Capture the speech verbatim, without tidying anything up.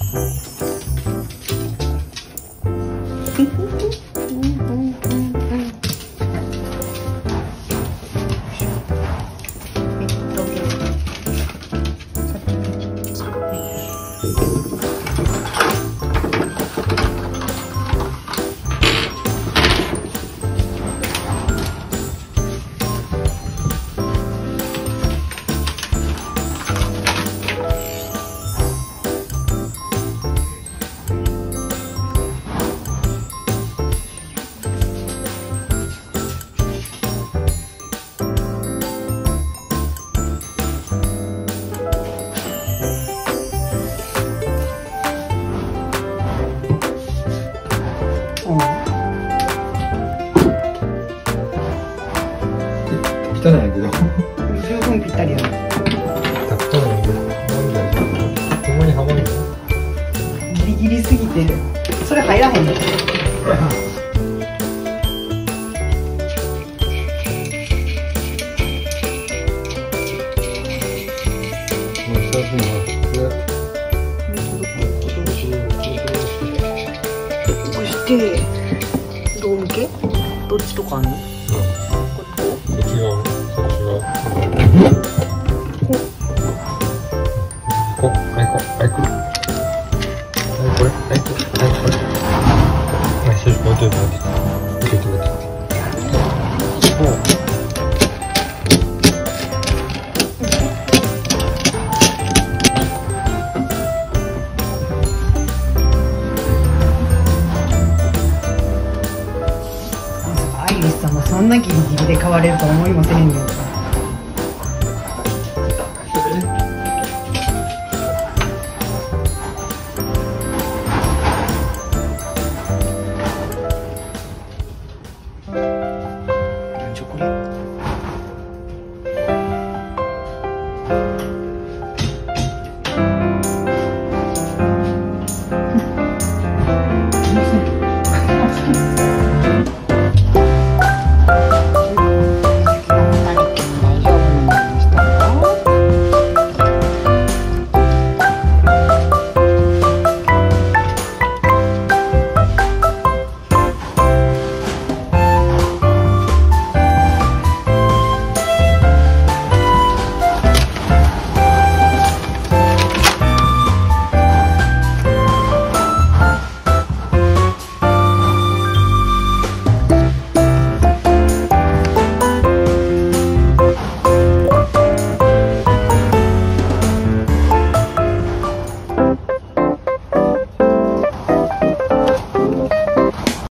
汚いんやけど十分ぴったりやな。 汚いんやけどなんだよ、ほんまにはまるの？ ギリギリすぎてそれ入らへんの。そしてどう向け？どっちとかあんの？ こっち側、そっち側。こう、はい、こう、はい、これ。はい、これ、はい、これ、はい、これ。はい、少々、もうちょっと待って。もうちょっと待って。 アイリスさんもそんなギリギリで買われると思いもせんよ。